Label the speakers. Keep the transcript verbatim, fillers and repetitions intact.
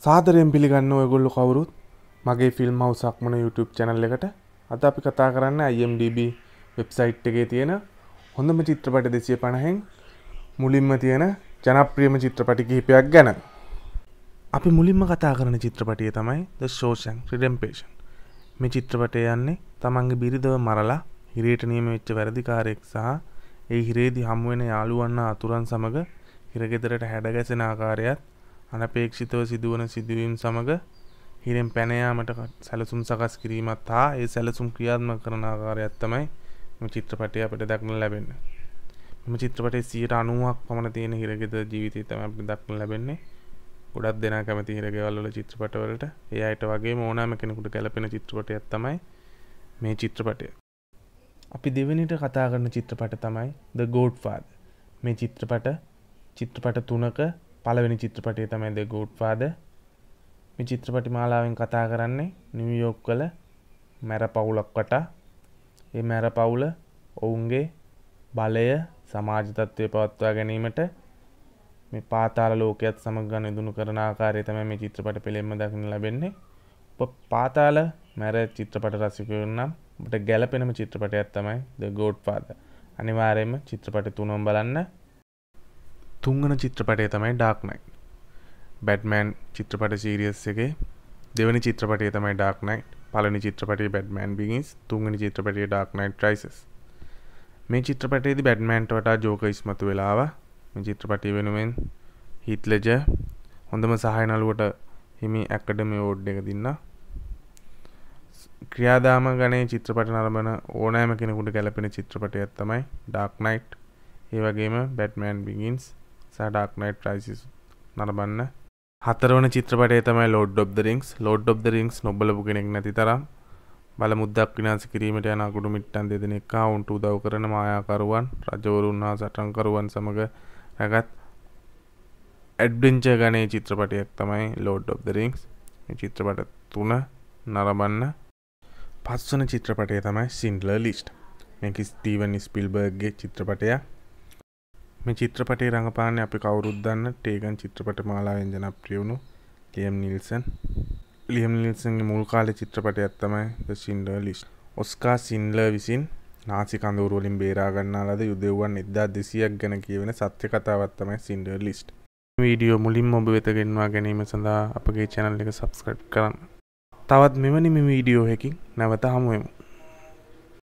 Speaker 1: සාදරයෙන් පිළිගන්න ඔයගොල්ලෝ කවුරුත් මගේ ෆිල්ම් හවුස් අක්මන YouTube channel එකට. අද අපි කතා කරන්නේ I M D B website එකේ තියෙන හොඳම චිත්‍රපට දෙසිය පනහෙන් මුලින්ම තියෙන ජනප්‍රියම චිත්‍රපට කිහිපයක් ගැන. අපි මුලින්ම කතා කරන චිත්‍රපටය තමයි The Shawshank Redemption. මේ චිත්‍රපටය යන්නේ තමන්ගේ බිරිඳව මරලා හිරේට නියම වෙච්ච වැරදිකාරයෙක් සහ ඒ හිරේදී හමු වෙන යාළුවන් අතුරන් සමග හිරගෙදරට හැඩගැසෙන ආකාරයත් අනපේක්ෂිතව සිදුවන සිදුවීම් සමග හිරෙන් පැන යාමට සැලසුම් සකස් කිරීමත් හා ඒ සැලසුම් ක්‍රියාත්මක කරන ආකාරයත් තමයි මේ චිත්‍රපටය අපිට දක්නට ලැබෙන්නේ. මේ චිත්‍රපටයේ සියයට අනූවක් පමණ තියෙන හිරගෙදර ජීවිතය තමයි අපිට දක්නට ලැබෙන්නේ. ගොඩක් දෙනා කැමති හිරගෙවල් වල චිත්‍රපටවලට ඒ අයට වගේම ඕනෑම කෙනෙකුට ගැලපෙන චිත්‍රපටයක් තමයි මේ චිත්‍රපටය. අපි දෙවෙනිට කතා කරන චිත්‍රපට තමයි The Godfather. මේ චිත්‍රපට චිත්‍රපට තුනක පළවෙනි චිත්‍රපටය තමයි The Godfather. මේ චිත්‍රපට මාලාවෙන් කතා කරන්නේ නිව්යෝක් වල මැර පවුලක් වටා. මේ මැර පවුල ඔවුන්ගේ බලය සමාජ තත්ත්වය පවත්වා ගැනීමට මේ පාතාල ලෝකයේත් සමග ගනුදෙනු කරන ආකාරය තමයි මේ චිත්‍රපට පෙළෙන්ම දක්නට ලැබෙන්නේ. ඔබ පාතාල මැර චිත්‍රපට රසිකයෝ නම් ඔබට ගැළපෙනම චිත්‍රපටයක් තමයි The Godfather. අනිවාර්යයෙන්ම චිත්‍රපට තුනම බලන්න. තුන්වන චිත්‍රපටය තමයි Dark Knight. Batman චිත්‍රපට සීරීස් එකේ දෙවෙනි චිත්‍රපටය තමයි Dark Knight. පළවෙනි චිත්‍රපටය Batman Begins, තුන්වෙනි චිත්‍රපටය Dark Knight Rises. මේ චිත්‍රපටයේදී Batmanට වටා ජෝකර් ඉස්මතු වෙලා ආවා. මේ චිත්‍රපටය වෙනුවෙන් Heath Ledger හොඳම සහාය නළුවට හිමි ඇකඩමි අවෝඩ් එක දුන්නා. ක්‍රියාදාම ගණයේ චිත්‍රපට නරඹන ඕනෑම කෙනෙකුට ගැලපෙන චිත්‍රපටයක් තමයි Dark Knight. ඒ වගේම Batman Begins සහ Dark Knight Rises නරඹන්න. හතරවන චිත්‍රපටය තමයි Lord of the Rings. Lord of the Rings නොබලපු කෙනෙක් නැති තරම් බල මුද්දක් විනාශ කිරීමට යන අකුඩු මිට්ටන් දෙදෙනෙක් ආවුන්ට උදව් කරන මායාකරුවන්, රජවරුන් හා සටන්කරුවන් සමග රැගත් ඇඩ්වෙන්චර් ගණයේ චිත්‍රපටයක් තමයි Lord of the Rings. මේ චිත්‍රපට තුන නරඹන්න. පස්වන චිත්‍රපටය තමයි Schindler List. මේක ස්ටීවන් ස්පිල්බර්ග්ගේ චිත්‍රපටයක්. මේ චිත්‍රපටයේ රංගපාන්නේ අපි කවුරුත් දන්න ටේගන් චිත්‍රපට මාලාවෙන් ජනප්‍රිය වුණු ලියම් නිල්සන්. ලියම් නිල්සන්ගේ මුල් කාලේ චිත්‍රපටයක් තමයි The Schindler List. ඔස්කා සින්ඩ්ලර් විසින් නාසි කඳවුරු වලින් බේරා ගන්නා ලද යුදෙව්වන් එක්දාස් දෙසීයක් ගැන කියවෙන සත්‍ය කතාවක් තමයි Schindler List. මේ වීඩියෝ මුලින්ම ඔබ වෙත ගෙන්වා ගැනීම සඳහා අපගේ channel එක subscribe කරන්න. තවත් මෙවැනි මේ වීඩියෝ එකකින් නැවත හමු වෙමු.